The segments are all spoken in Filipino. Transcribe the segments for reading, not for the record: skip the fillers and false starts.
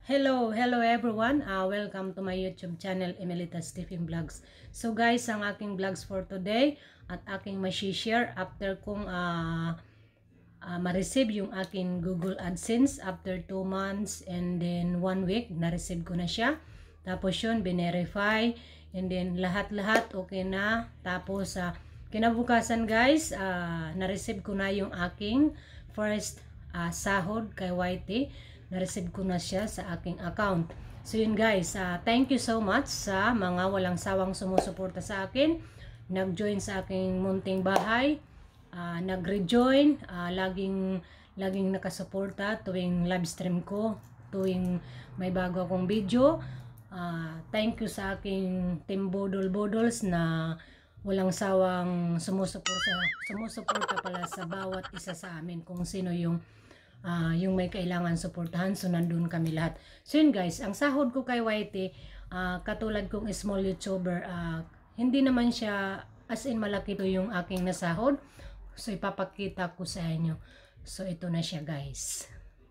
Hello everyone. Welcome to my YouTube channel, Emelita Stephen Vlogs. So guys, ang aking vlogs for today at aking ma-share after kong ma-receive yung aking Google AdSense after 2 months and then 1 week, na-receive ko na siya. Tapos yun, binerify and then lahat-lahat okay na. Tapos kinabukasan guys, na-receive ko na yung aking first sahod kay YT. Na-receive ko na siya sa aking account. So yun guys, thank you so much sa mga walang sawang sumusuporta sa akin, nag-join sa aking munting bahay, nag-rejoin, laging nakasuporta tuwing live stream ko, tuwing may bago akong video. Thank you sa aking team Bodol-Bodols na walang sawang sumusuporta pala sa bawat isa sa amin kung sino yung may kailangan suportahan, so nandun kami lahat. So yun guys, ang sahod ko kay YT, katulad kong small YouTuber, hindi naman siya as in malaki to yung aking nasahod. So ipapakita ko sa inyo. So ito na siya guys.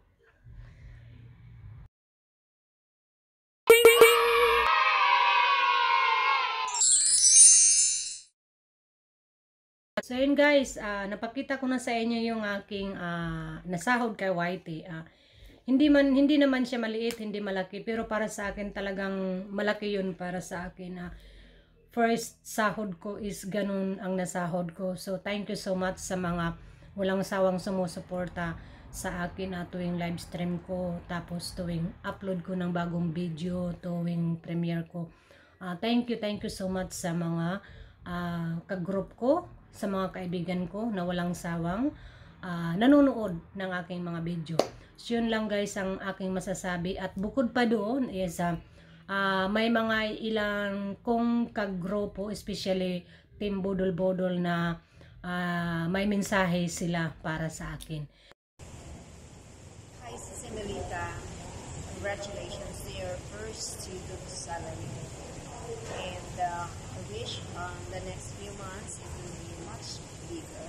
So yun guys, napakita ko na sa inyo yung aking nasahod kay YT. Hindi naman siya maliit, hindi malaki, pero para sa akin talagang malaki yun para sa akin. First sahod ko is ganun ang nasahod ko. So thank you so much sa mga walang sawang sumusuporta sa akin tuwing live stream ko, tapos tuwing upload ko ng bagong video, tuwing premiere ko. Thank you so much sa mga kagroup ko, sa mga kaibigan ko na walang sawang nanonood ng aking mga video. So yun lang guys ang aking masasabi, at bukod pa doon is may mga ilang kong kagrupo, especially Team Bodol-Bodol, na may mensahe sila para sa akin. Hi, Sis Emelita. Congratulations to your first YouTube salary. And I wish the next few months it will be much bigger.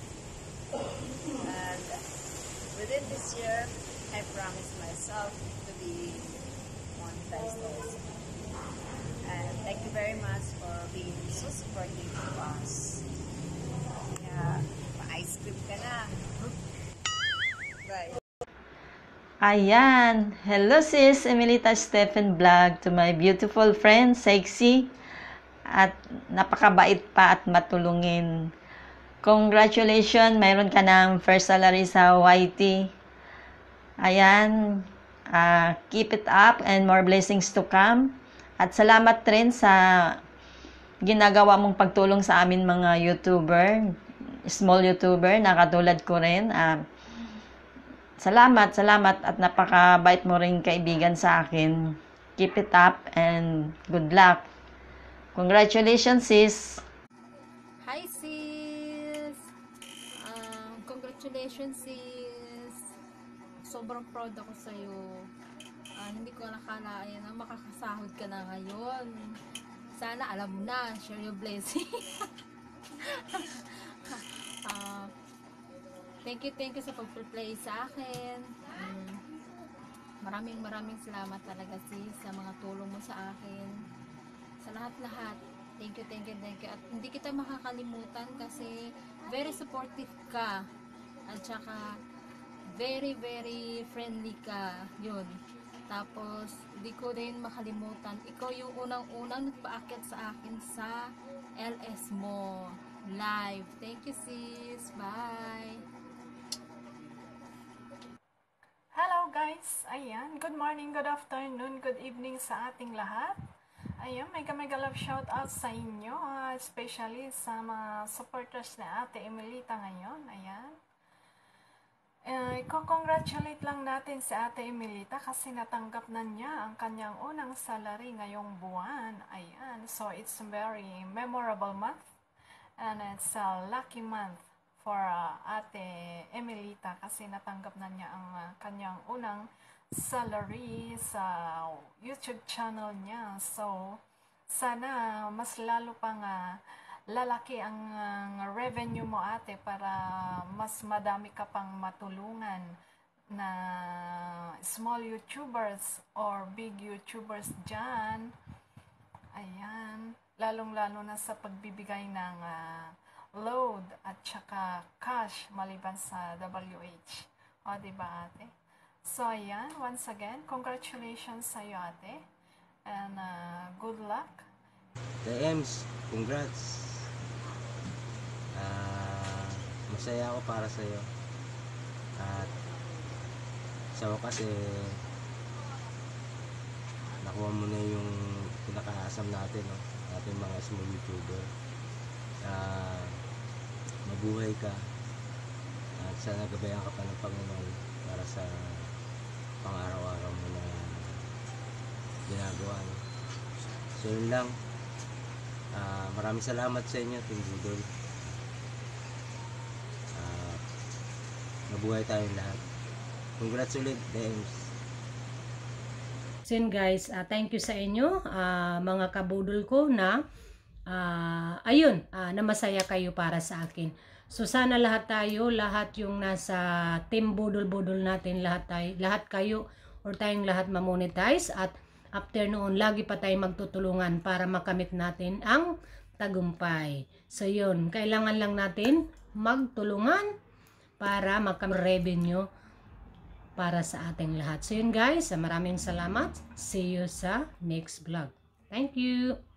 And within this year, I promise myself to be monetized also. And thank you very much for being so supportive to us. Yeah, pa-ice cream ka na. Bye. Ayan. Hello sis, Emelita Stephen Vlog, to my beautiful friend, sexy, at napakabait pa at matulungin. Congratulations, mayroon ka ng first salary sa YT. Ayan. Keep it up and more blessings to come. At salamat rin sa ginagawa mong pagtulong sa amin mga YouTuber, small YouTuber na katulad ko rin. Salamat at napakabait mo rin kaibigan sa akin. Keep it up and good luck. Congratulations sis. Hi sis! Congratulations sis! Sobrang proud ako sa'yo. Hindi ko nakalain na makakasahod ka na ngayon. Sana alam mo na, share your blessing. Thank you sa pag-play sa akin. Maraming salamat talaga sis sa mga tulong mo sa akin. Sa lahat-lahat. Thank you. At hindi kita makakalimutan kasi very supportive ka. At saka very friendly ka. Yun. Tapos, hindi ko din makalimutan. Ikaw yung unang nagpaakyat sa akin sa LS mo. Live. Thank you sis. Bye. Hello guys! Ayan, good morning, good afternoon, good evening sa ating lahat. Ayan, mega love shout out sa inyo, especially sa mga supporters na Ate Emelita ngayon. Ayan. Congratulate lang natin si Ate Emelita kasi natanggap na niya ang kanyang unang salary ngayong buwan. Ayan, so it's a very memorable month and it's a lucky month for Ate Emelita kasi natanggap na niya ang kanyang unang salary sa YouTube channel niya. So, sana mas lalo pang lalaki ang revenue mo ate para mas madami ka pang matulungan na small YouTubers or big YouTubers dyan. Ayan, lalong-lalo na sa pagbibigay ng load at saka cash maliban sa WH. O, diba ate? So, ayan, once again, congratulations sa iyo ate. And good luck. The Ems, congrats. Masaya ako para sa iyo. At sa wakas nakuha mo na yung pinakaasam natin, no? Ating mga small YouTuber. Mabuhay ka at sana gabayan ka pa ng Panginoon para sa pang-araw-araw mo na ginagawa, no? So yun lang. Maraming salamat sa inyo, Team Budol. Mabuhay tayong lahat. Congrats ulit, Dems. So yun guys, thank you sa inyo mga kabudol ko na ayun, na masaya kayo para sa akin. So sana lahat tayo, lahat yung nasa team budol-budol natin, lahat kayo or tayong lahat ma-monetize at after noon, lagi pa tayo magtutulungan para makamit natin ang tagumpay. So yun, kailangan lang natin magtulungan para makamit revenue para sa ating lahat. So yun guys, maraming salamat. See you sa next vlog. Thank you.